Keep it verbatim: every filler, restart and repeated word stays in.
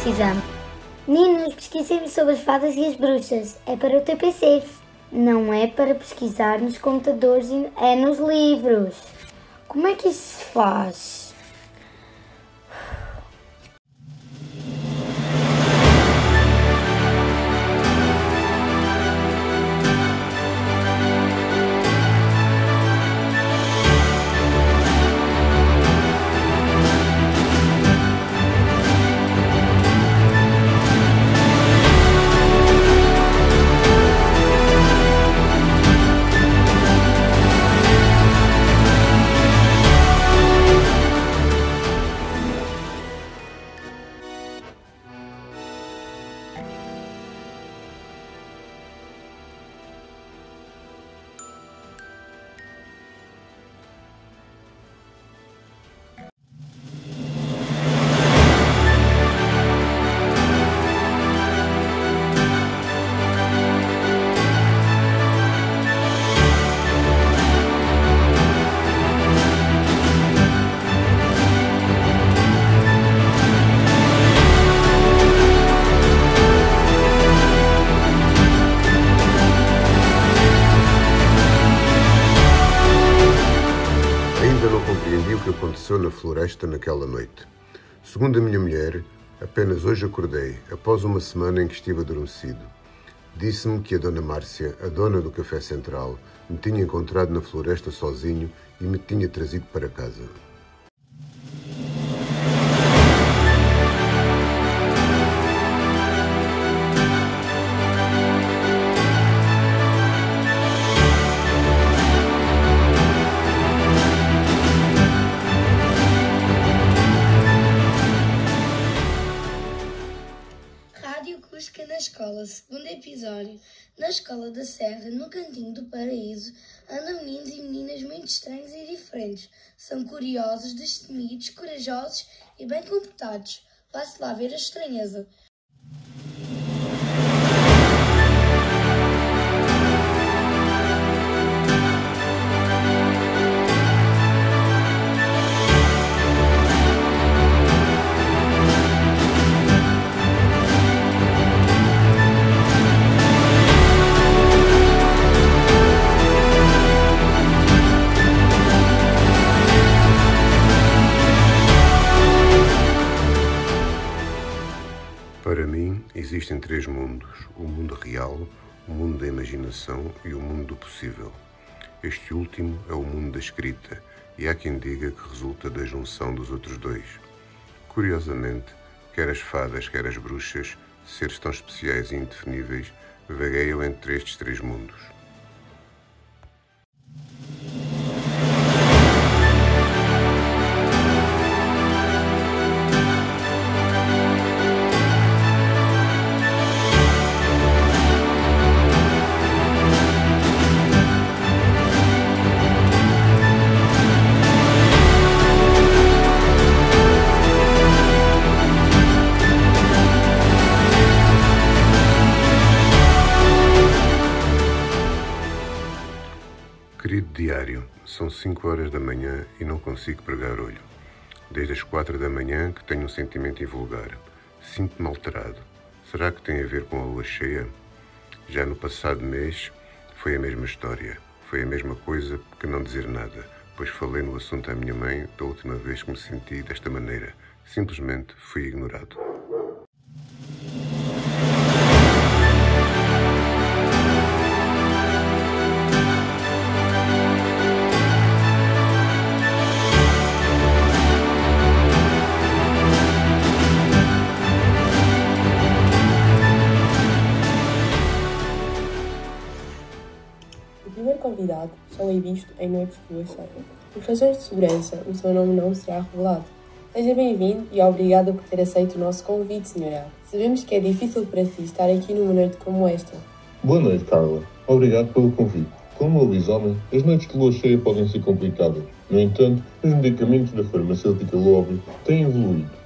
pesquisamos. Meninos, pesquisemos sobre as fadas e as bruxas. É para o teu P C. Não é para pesquisar nos computadores, é nos livros. Como é que isso se faz? Compreendi o que aconteceu na floresta naquela noite. Segundo a minha mulher, apenas hoje acordei, após uma semana em que estive adormecido. Disse-me que a Dona Márcia, a dona do Café Central, me tinha encontrado na floresta sozinho e me tinha trazido para casa. Cusca na escola, segundo episódio. Na escola da Serra, no cantinho do paraíso, andam meninos e meninas muito estranhos e diferentes. São curiosos, destemidos, corajosos e bem comportados. Vá-se lá ver a estranheza. Para mim, existem três mundos: o mundo real, o mundo da imaginação e o mundo do possível. Este último é o mundo da escrita, e há quem diga que resulta da junção dos outros dois. Curiosamente, quer as fadas, quer as bruxas, seres tão especiais e indefiníveis, vagueiam entre estes três mundos. Querido diário, são cinco horas da manhã e não consigo pregar olho. Desde as quatro da manhã que tenho um sentimento invulgar. Sinto-me alterado. Será que tem a ver com a lua cheia? Já no passado mês foi a mesma história. Foi a mesma coisa que não dizer nada, pois falei no assunto à minha mãe da última vez que me senti desta maneira. Simplesmente fui ignorado. O primeiro convidado só é visto em noites de lua cheia. Por razões de segurança, o seu nome não será revelado. Seja bem-vindo e obrigada por ter aceito o nosso convite, senhora. Sabemos que é difícil para si estar aqui numa noite como esta. Boa noite, Carla. Obrigado pelo convite. Como lobisomem, as noites de lua cheia podem ser complicadas. No entanto, os medicamentos da farmacêutica Lobby têm evoluído